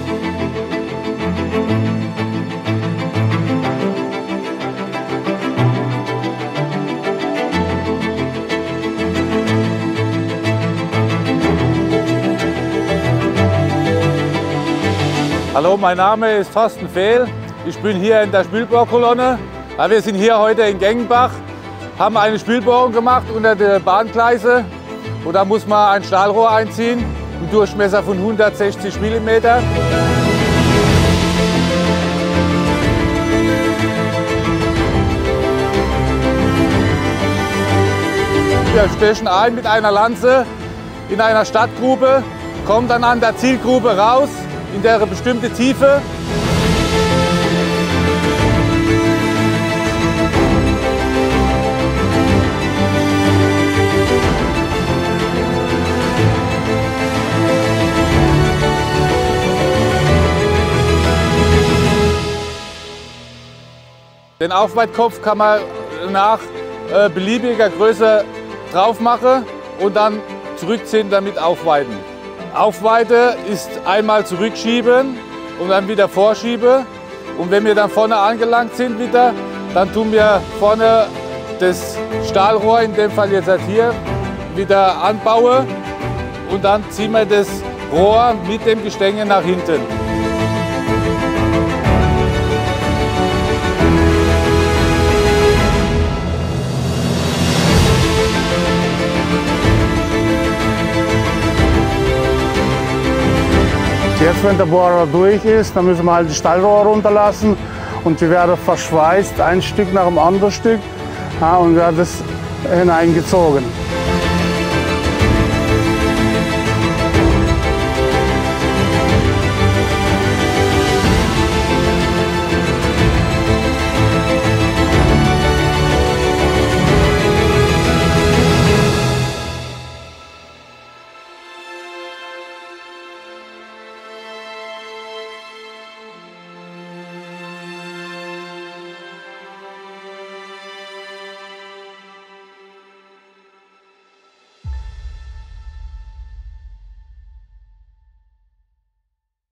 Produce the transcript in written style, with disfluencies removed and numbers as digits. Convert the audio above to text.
Hallo, mein Name ist Thorsten Fehl. Ich bin hier in der Spülbohrkolonne. Ja, wir sind hier heute in Gengenbach, haben eine Spülbohrung gemacht unter der Bahngleise. Und da muss man ein Stahlrohr einziehen, im Durchmesser von 160 mm. Wir stechen ein mit einer Lanze in einer Stadtgrube, kommen dann an der Zielgrube raus, in der bestimmte Tiefe. Den Aufweitkopf kann man nach beliebiger Größe drauf machen und dann zurückziehen, damit aufweiten. Aufweite ist einmal zurückschieben und dann wieder vorschieben. Und wenn wir dann vorne angelangt sind wieder, dann tun wir vorne das Stahlrohr, in dem Fall jetzt hier, wieder anbauen und dann ziehen wir das Rohr mit dem Gestänge nach hinten. Jetzt, wenn der Bohrer durch ist, dann müssen wir halt die Stahlrohre runterlassen und die werden verschweißt, ein Stück nach dem anderen Stück, ja, und wird das hineingezogen.